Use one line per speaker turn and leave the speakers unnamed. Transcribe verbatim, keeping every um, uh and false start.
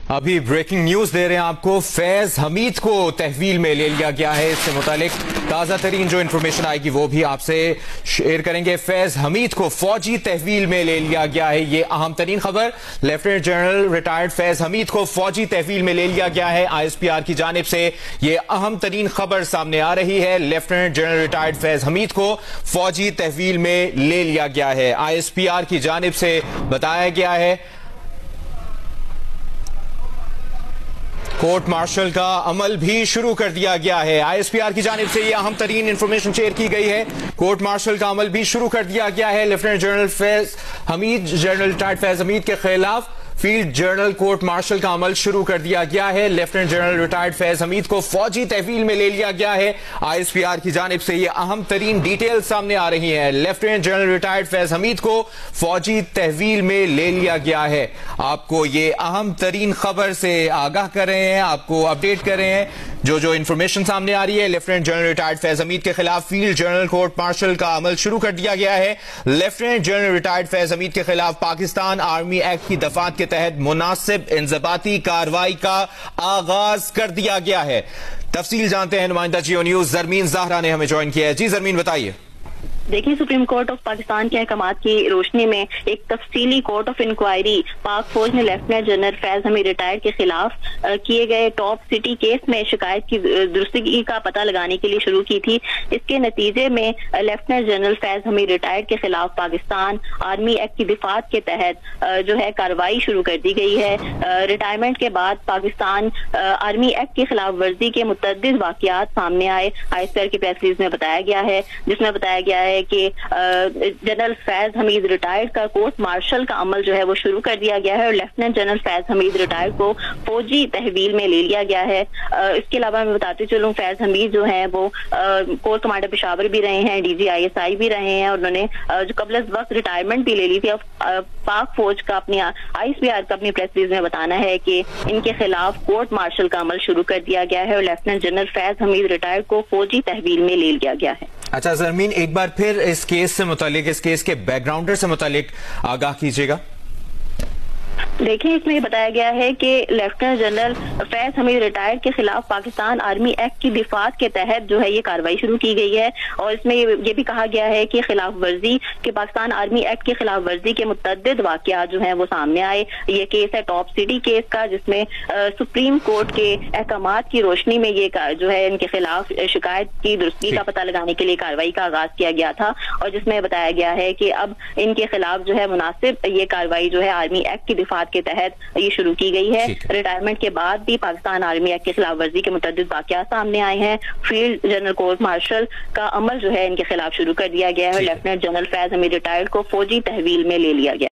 अभी breaking news दे रहे हैं आपको। फैज हमीद को तहवील में ले लिया गया है। इससे मुतालिक ताजा तरीन जो इन्फॉर्मेशन आएगी वो भी आपसे शेयर करेंगे। फैज हमीद को फौजी तहवील में ले लिया गया है, ये अहम तरीन खबर। Lieutenant general retired Faiz Hameed को फौजी तहवील में ले लिया गया है। आईएसपीआर की जानिब से ये अहम तरीन खबर सामने आ रही है। Lieutenant general retired Faiz Hameed को फौजी तहवील में ले लिया गया है। आईएसपीआर की जानिब से बताया गया है कोर्ट मार्शल का अमल भी शुरू कर दिया गया है। आईएसपीआर की जानिब से यह अहम तरीन इंफॉर्मेशन शेयर की गई है। कोर्ट मार्शल का अमल भी शुरू कर दिया गया है। Lieutenant general Faiz Hameed general retired Faiz Hameed के खिलाफ फील्ड जनरल कोर्ट मार्शल का अमल शुरू कर दिया गया है। Lieutenant general retired Faiz Hameed को फौजी तहवील में ले लिया गया है। आईएसपीआर की जानिब से यह अहम तरीन डिटेल सामने आ रही है। Lieutenant general retired Faiz Hameed को फौजी तहवील में ले लिया गया है। आपको ये अहम तरीन खबर से आगाह कर रहे हैं, आपको अपडेट कर रहे हैं जो जो इंफॉर्मेशन सामने आ रही है। Lieutenant general retired Faiz Hameed के खिलाफ फील्ड जनरल कोर्ट मार्शल का अमल शुरू कर दिया गया है। Lieutenant general retired Faiz Hameed के खिलाफ पाकिस्तान आर्मी एक्ट की दफात के तहत मुनासिब इंजबाती कार्रवाई का आगाज कर दिया गया है। तफसील जानते हैं नुमाइंदा जियो न्यूज जरमीन ज़ाहरा ने हमें ज्वाइन किया है। जी जरमीन बताइए।
देखिए, सुप्रीम कोर्ट ऑफ पाकिस्तान के अहकामात की रोशनी में एक तफसीली कोर्ट ऑफ इंक्वायरी पाक फौज ने lieutenant general Faiz Hameed retired के खिलाफ किए गए टॉप सिटी केस में शिकायत की दुरुस्तगी का पता लगाने के लिए शुरू की थी। इसके नतीजे में lieutenant general Faiz Hameed retired के खिलाफ पाकिस्तान आर्मी एक्ट की दिफात के तहत जो है कार्रवाई शुरू कर दी गई है। रिटायरमेंट के बाद पाकिस्तान आर्मी एक्ट की खिलाफ वर्जी के मुतअद्दिद वाकयात सामने आए। आईएसपीआर की प्रेस रिलीज में बताया गया है, जिसमें बताया गया है कि जनरल फैज हमीद रिटायर्ड का कोर्ट मार्शल का अमल जो है वो शुरू कर दिया गया है और lieutenant general Faiz Hameed retired को फौजी तहवील में ले लिया गया है। इसके अलावा मैं बताते चलूं, फैज हमीद जो है वो कोर कमांडर पेशावर भी रहे हैं, डीजी आईएसआई भी रहे हैं और उन्होंने जो कबल वक्त रिटायरमेंट भी ले ली थी। अब पाक फौज का अपनी आईएसपीआर का अपनी प्रेस रिलीज में बताना है कि इनके खिलाफ कोर्ट मार्शल का अमल शुरू कर दिया गया है और lieutenant general Faiz Hameed retired को फौजी तहवील में ले लिया गया है।
अच्छा जरमीन, एक बार फिर इस केस से मुतालिक, इस केस के बैकग्राउंडर से मुतालिक आगाह कीजिएगा।
देखिए, इसमें ये बताया गया है कि lieutenant general Faiz Hameed retired के खिलाफ पाकिस्तान आर्मी एक्ट की दिफात के तहत जो है ये कार्रवाई शुरू की गई है और इसमें ये भी कहा गया है कि खिलाफ वर्जी के पाकिस्तान आर्मी एक्ट की खिलाफ वर्जी के मुतअद्दिद वाकयात जो है वो सामने आए। ये केस है टॉप सिटी केस का, जिसमें सुप्रीम कोर्ट के अहकामात की रोशनी में ये जो है इनके खिलाफ शिकायत की दुरुस्तगी का पता लगाने के लिए कार्रवाई का आगाज किया गया था और जिसमें बताया गया है कि अब इनके खिलाफ जो है मुनासिब ये कार्रवाई जो है आर्मी एक्ट की दिफात के तहत ये शुरू की गई है। रिटायरमेंट के बाद भी पाकिस्तान आर्मी एक्ट के खिलाफ वर्जी के मुतअद्दिद वाकयात सामने आए हैं। फील्ड जनरल कोर्ट मार्शल का अमल जो है इनके खिलाफ शुरू कर दिया गया है और lieutenant general Faiz Hameed retired को फौजी तहवील में ले लिया गया।